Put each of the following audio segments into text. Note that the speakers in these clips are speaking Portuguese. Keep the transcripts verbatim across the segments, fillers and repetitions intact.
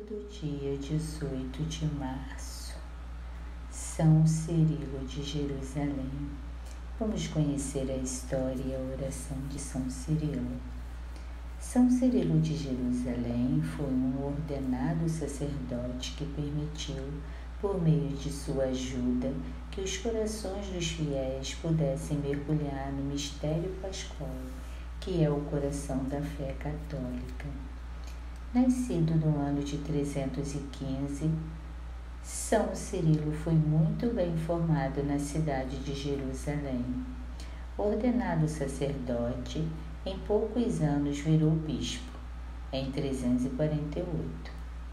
do dia dezoito de março, São Cirilo de Jerusalém. Vamos conhecer a história e a oração de São Cirilo. São Cirilo de Jerusalém foi um ordenado sacerdote que permitiu, por meio de sua ajuda, que os corações dos fiéis pudessem mergulhar no mistério pascual, que é o coração da fé católica. Nascido no ano de trezentos e quinze, São Cirilo foi muito bem formado na cidade de Jerusalém. Ordenado sacerdote, em poucos anos virou bispo, em trezentos e quarenta e oito.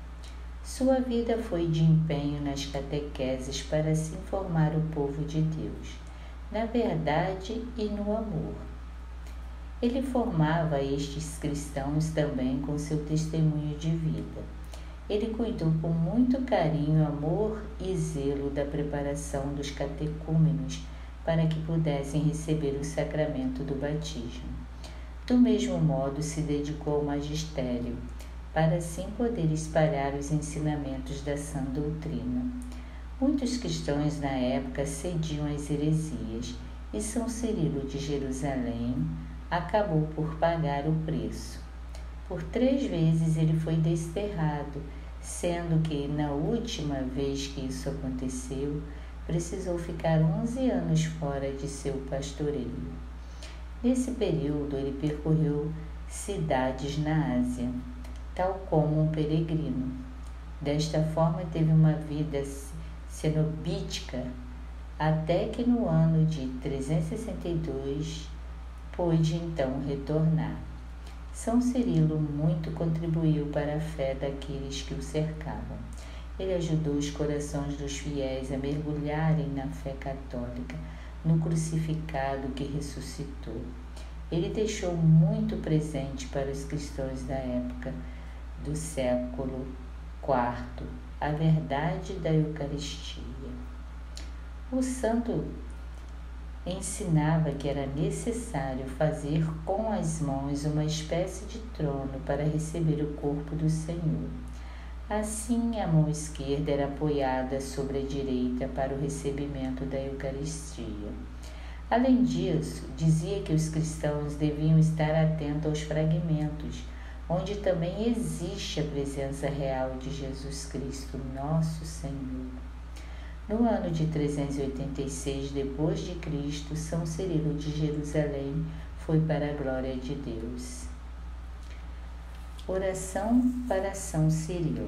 Sua vida foi de empenho nas catequeses para se informar o povo de Deus, na verdade e no amor. Ele formava estes cristãos também com seu testemunho de vida. Ele cuidou com muito carinho, amor e zelo da preparação dos catecúmenos para que pudessem receber o sacramento do batismo. Do mesmo modo, se dedicou ao magistério, para assim poder espalhar os ensinamentos da sã doutrina. Muitos cristãos na época cediam às heresias, e São Cirilo de Jerusalém acabou por pagar o preço. Por três vezes ele foi desterrado, sendo que, na última vez que isso aconteceu, precisou ficar onze anos fora de seu pastoreio. Nesse período, ele percorreu cidades na Ásia, tal como um peregrino. Desta forma, teve uma vida cenobítica, até que no ano de trezentos e sessenta e dois, pôde então retornar. São Cirilo muito contribuiu para a fé daqueles que o cercavam. Ele ajudou os corações dos fiéis a mergulharem na fé católica, no crucificado que ressuscitou. Ele deixou muito presente para os cristãos da época do século quarto, a verdade da Eucaristia. O santo ensinava que era necessário fazer com as mãos uma espécie de trono para receber o corpo do Senhor. Assim, a mão esquerda era apoiada sobre a direita para o recebimento da Eucaristia. Além disso, dizia que os cristãos deviam estar atentos aos fragmentos, onde também existe a presença real de Jesus Cristo, nosso Senhor. No ano de trezentos e oitenta e seis depois de Cristo, São Cirilo de Jerusalém foi para a glória de Deus. Oração para São Cirilo.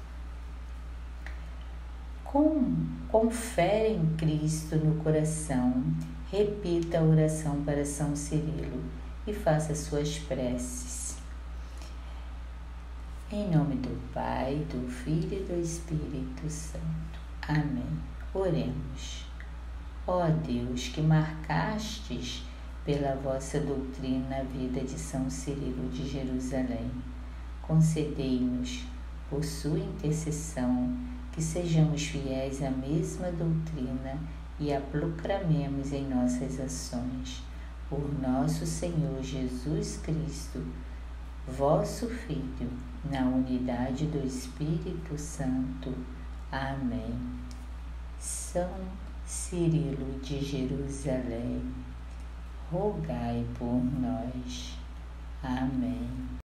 Com, com fé em Cristo no coração, repita a oração para São Cirilo e faça suas preces. Em nome do Pai, do Filho e do Espírito Santo. Amém. Oremos. Ó Deus, que marcastes pela vossa doutrina a vida de São Cirilo de Jerusalém, concedei-nos, por sua intercessão, que sejamos fiéis à mesma doutrina e a proclamemos em nossas ações. Por nosso Senhor Jesus Cristo, vosso Filho, na unidade do Espírito Santo. Amém. São Cirilo de Jerusalém, rogai por nós. Amém.